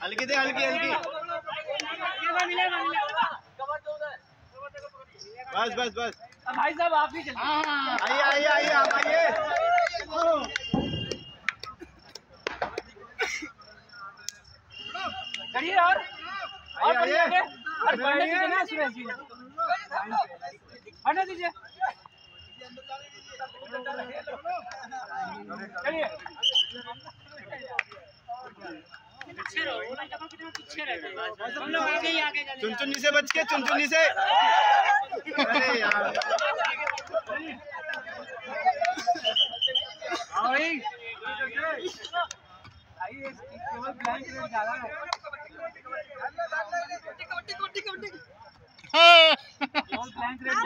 हल्की दे, हल्की हल्की। बस बस बस भाई साहब आप ही चलिए। आइए आइए आइए, आप आइए। चलिए और आइए आइए। बढ़ने दीजिए ना सुरेश जी, बढ़ने दीजिए। चलिए चुनचुनी से बच के, चुनचुनी से। अरे यार कबड्डी